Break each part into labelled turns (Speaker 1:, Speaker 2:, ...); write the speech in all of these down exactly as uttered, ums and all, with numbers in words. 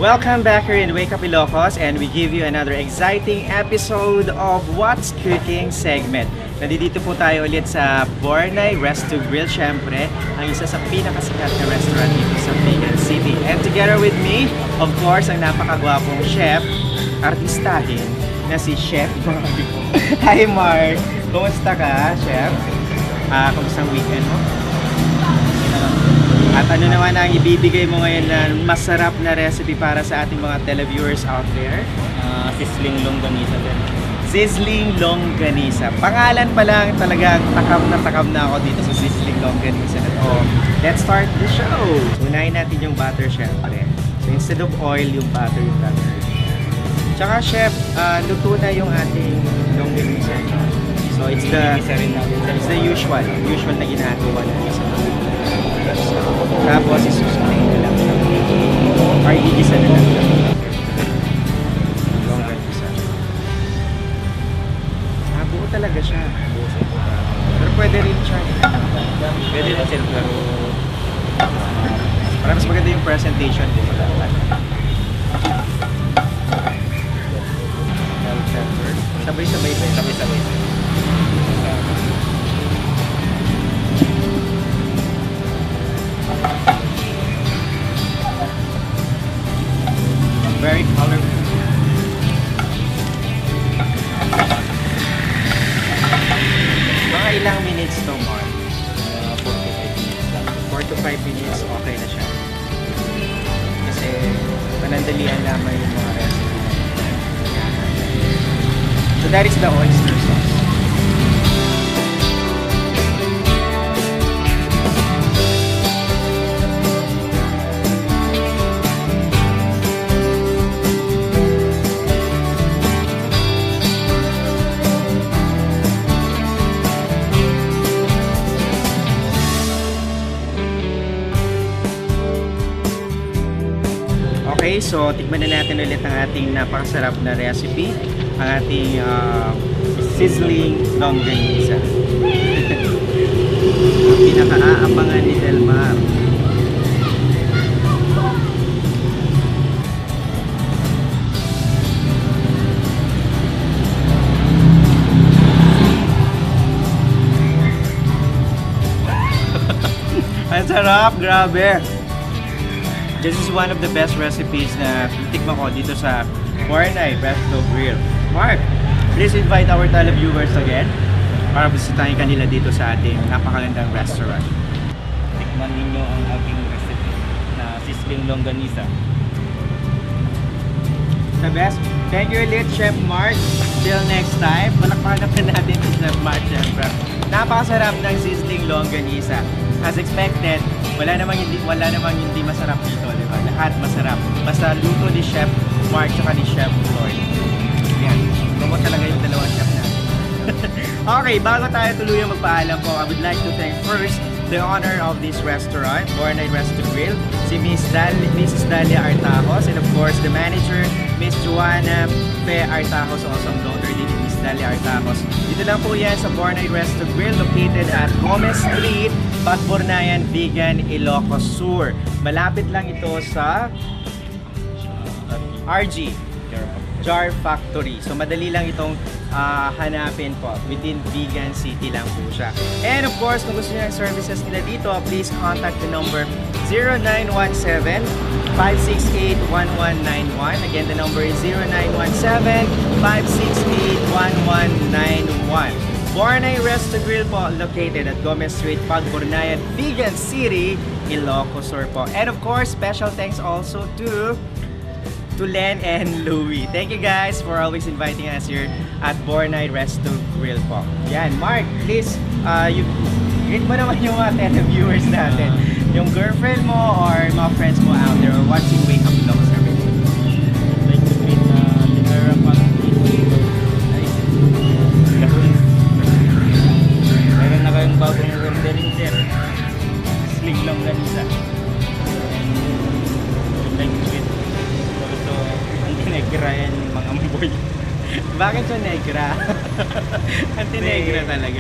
Speaker 1: Welcome back here in Wake Up Ilocos, and we give you another exciting episode of What's Cooking segment. Nandito po tayo ulit sa Bornay Rest to Grill, syempre, ang isa sa pinakasikat na restaurant dito sa Vegan City. And together with me, of course, ang napakagwapong chef, artistahin, na si Chef Mark. Hi Mark! Kumusta ka, Chef? Uh, kumusta ang weekend mo? At ano naman ang ibibigay mo ngayon na masarap na recipe para sa ating mga televiewers out there?
Speaker 2: Uh, sizzling longganisa din.
Speaker 1: Sizzling longganisa. Pangalan pa lang talagang takam na takam na ako dito sa sizzling longganisa na to. Let's start the show! Unahin natin yung butter, syempre. So instead of oil, yung butter yung butter. Tsaka chef, uh, luto na yung ating longganisa. So it's the, it's the usual, usual na ginagawa na sa tapos isusunay na lang siya. Or igisa na lang siya. Longganisa. Ah, buo talaga siya. Pero pwede rin siya.
Speaker 2: Pwede rin siya, pero
Speaker 1: para mas maganda yung presentation ko. Sabay-sabay ba?
Speaker 2: sabay-sabay.
Speaker 1: Very colorful. Mga ilang minutes to, Mark?
Speaker 2: Uh, forty-five minutes lang.
Speaker 1: four to five minutes, okay na siya. Kasi panandalian lamang yung mga recipe. So that is the oyster sauce. Okay, so tikman na natin ulit ang ating napakasarap na recipe, ang ating uh, sizzling longganisa. Pinaka-aabangan ni Delmar. Ang sarap, grabe! This is one of the best recipes na tikman ko dito sa Bornay Rest to Grill. Mark, please invite our televiewers again para bisitahin kanila dito sa ating napakagandang restaurant.
Speaker 2: Tikman ninyo ang aking recipe na sizzling longganisa.
Speaker 1: The best. Thank you ulit, Chef Mark. Till next time, palakpakan na natin si Chef Mark, syempre. Napakasarap ng sizzling longganisa. As expected, wala namang hindi wala namang hindi masarap dito, di ba? Lahat masarap. Basta luto ni Chef Mark at ni Chef Floyd. Yan. Promo talaga yung dalawang chef natin. Okay, bago tayo tuluyang magpaalam po, I would like to thank first the owner of this restaurant, Bornay Rest to Grill, si Miss Dal Missus Dalia Artajos, and of course the manager, Miss Joanna Fe Artajos, also ang daughter din ni Miss Dalia Artajos. Dito lang po yan sa Bornay Rest to Grill, located at Gomez Street, Pagbornayan, Vegan, Ilocos Sur. Malapit lang ito sa R G, Jar Factory. So madali lang itong uh, hanapin po. Within Vegan City lang po siya. And of course, kung gusto niyo ng services nila dito, please contact the number zero nine one seven, five six eight, one one nine one. Again, the number is zero nine one seven, five six eight, one one nine one. Bornay Rest to Grill po, located at Gomez Street, Pagbornayan, Vegan City, Ilocos Sur po. And of course, special thanks also to to Len and Louie. Thank you guys for always inviting us here at Bornay Rest to Grill po. Yan, Mark, please, uh, you, greet mo naman yung mga televiewers natin. Yung girlfriend mo or mga friends mo out there or watching Wake Up Ilocos every day.
Speaker 2: Like to greet uh, Tinara Family. Meron na kayong bagong rendering, sir. Sizzling longganisa. And like to greet also ang tinegra yan yung mga amboy.
Speaker 1: Bakit siya negra? Anti-negra talaga.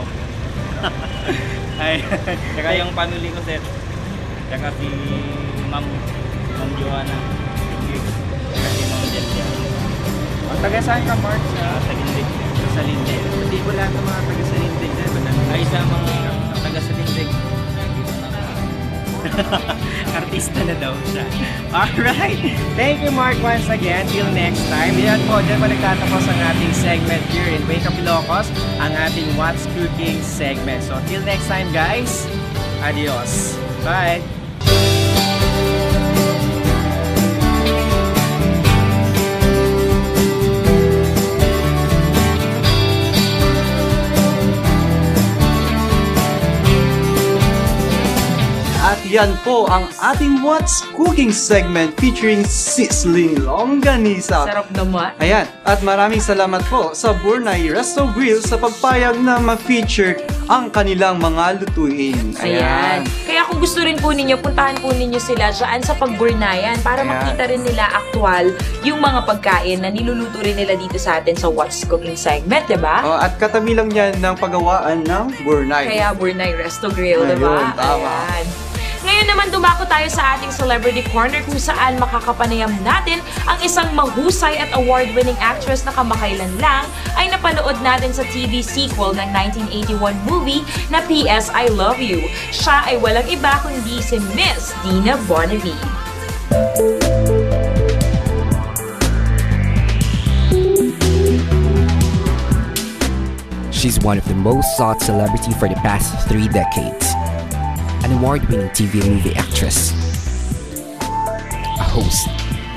Speaker 1: Ay,
Speaker 2: Tsaka yung family ko, sir. Tsaka si Ma'am Ma'am Joanna.
Speaker 1: O, taga saan ka, Mark? Sa
Speaker 2: Sa Tagindig.
Speaker 1: sa Salindig. Hindi ko lahat ng mga taga Salindig na ba?
Speaker 2: Ay sa mga taga Salindig.
Speaker 1: Artista na daw siya. Alright. Thank you, Mark, once again. Till next time. Yan po, dyan po nagtatapos ang ating segment here in Wake Up Ilocos, ang ating What's Cooking segment. So, till next time, guys. Adios. Bye.
Speaker 3: At yan po ang ating What's Cooking segment featuring Sizzling Longganisa.
Speaker 4: Sarap naman.
Speaker 3: Ayan, at maraming salamat po sa Burnay Resto Grill sa pagpayag na ma-feature ang kanilang mga lutuin.
Speaker 4: Ayan. Kaya kung gusto rin po ninyo, puntahan po ninyo sila dyan sa Pagburnayan para
Speaker 3: Ayan.
Speaker 4: makita rin nila aktual yung mga pagkain na niluluto rin nila dito sa atin sa What's Cooking segment, diba?
Speaker 3: Oh, at katabi lang yan ng paggawaan ng Burnay.
Speaker 4: Kaya Burnay Resto Grill, diba?
Speaker 3: Ayun, tama.
Speaker 4: Ayan. Ngayon naman dumako tayo sa ating Celebrity Corner kung saan makakapanayam natin ang isang mahusay at award-winning actress na kamakailan lang ay napanood natin sa T V sequel ng nineteen eighty-one movie na P S I Love You. Siya ay walang iba kundi si Miss Dina Bonnevie.
Speaker 5: She's one of the most sought celebrity for the past three decades. An award-winning T V and movie actress, a host.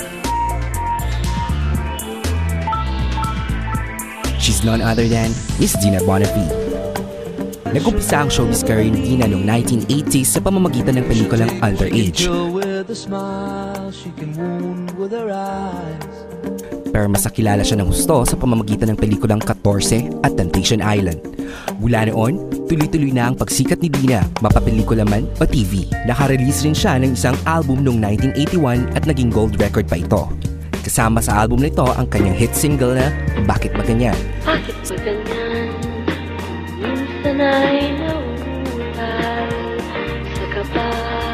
Speaker 5: She's none other than Miss Dina Bonnevie. Nag-umpisa ang showbiz career ni Dina noong nineteen eighties sa pamamagitan ng pelikulang Underage. Pero mas nakilala siya ng husto sa pamamagitan ng pelikulang fourteen at Temptation Island. Mula noon, tuloy-tuloy na ang pagsikat ni Dina, mapapelikula man o T V. Naka-release rin siya ng isang album noong nineteen eighty-one at naging gold record pa ito. Kasama sa album na ito ang kanyang hit single na Bakit Ba Ganyan?
Speaker 6: Bakit ba ganyan? Minsan ay nauutal sa kaba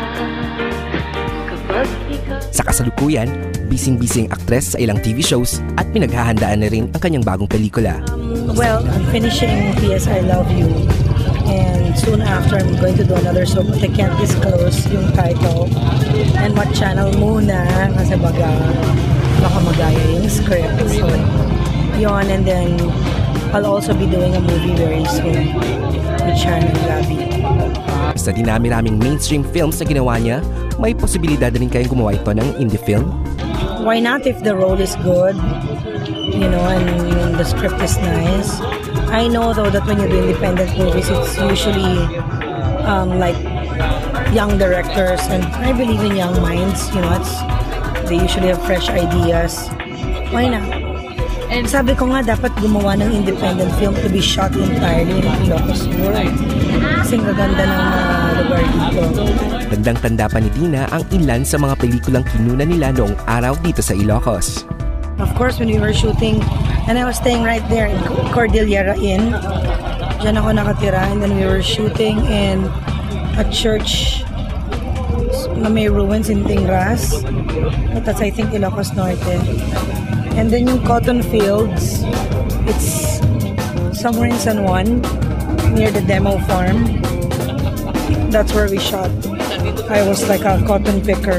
Speaker 6: kapag ikaw.
Speaker 5: Sa kasalukuyan, bising-bising actress sa ilang T V shows at pinaghahandaan na rin ang kanyang bagong pelikula.
Speaker 7: Well, I'm finishing P S I Love You, and soon after I'm going to do another show, but I can't disclose yung title and what channel muna kasi baga baka magaya yung script. So, yun, and then I'll also be doing a movie very soon with Sharon Gabi.
Speaker 5: Sa dinami-raming mainstream films na ginawa niya, may posibilidad na rin kayang gumawa ito ng indie film.
Speaker 7: Why not if the role is good, you know, and, and the script is nice. I know though that when you do independent movies, it's usually um, like young directors, and I believe in young minds, you know, it's, they usually have fresh ideas. Why not? And sabi ko nga, dapat gumawa ng independent film to be shot entirely in Ilocos World. Kasing gaganda ng uh, lugar dito.
Speaker 5: Tandang-tanda pa ni Dina ang ilan sa mga pelikulang kinuna nila noong araw dito sa Ilocos.
Speaker 7: Of course, when we were shooting, and I was staying right there in Cordillera Inn, dyan ako nakatira, and then we were shooting in a church na may ruins in Tingras. That's, I think, Ilocos Norte. And then yung cotton fields, it's somewhere in San Juan, near the demo farm. That's where we shot. I was like a cotton picker.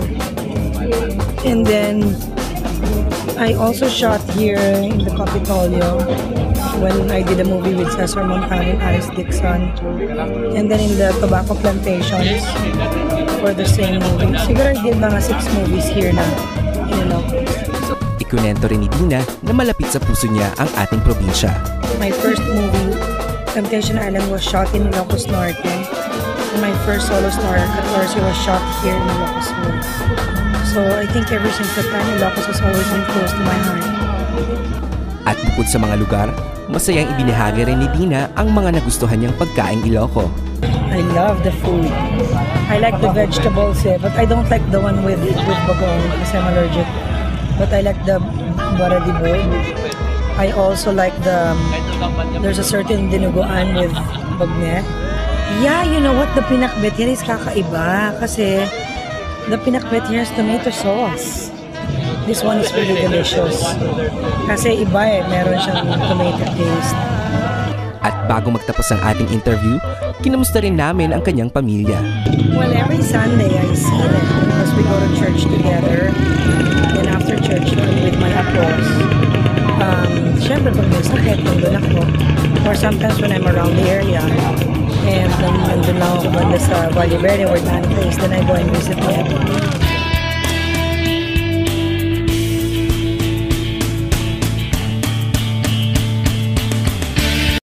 Speaker 7: And then I also shot here in the Capitolio when I did a movie with Cesar Montano and Alice Dixon. And then in the tobacco plantations for the same movie. Siguro I did mga six movies here na, you know.
Speaker 5: Ikunento rin ni Dina na malapit sa puso niya ang ating probinsya.
Speaker 7: My first movie, Temptation Island, was shot in Ilocos Norte. And my first solo star, Catorce, was shot here in Ilocos Norte. So I think ever since that time, Ilocos has always been close to my heart.
Speaker 5: At bukod sa mga lugar, masayang ibinahagi rin ni Dina ang mga nagustuhan niyang pagkaing Iloco.
Speaker 7: I love the food. I like the vegetables, eh, but I don't like the one with with bagong kasi I'm allergic. But I like the baradibog. I also like the, there's a certain dinuguan with bagnet. Yeah, you know what? The pinakbet here is kakaiba kasi the pinakbet here is tomato sauce. this one is really delicious. Kasi iba eh, meron siyang tomato taste.
Speaker 5: At bago magtapos ang ating interview, kinamusta rin namin ang kanyang pamilya.
Speaker 7: Well, every Sunday I see them because we go to church together. And after church, I'm with my apos. Um, Siyempre, pag may sakit, nandun ako. Or sometimes when I'm around the area, and then nandun lang ako banda sa Valle Verde where Dante is, then I go and visit them.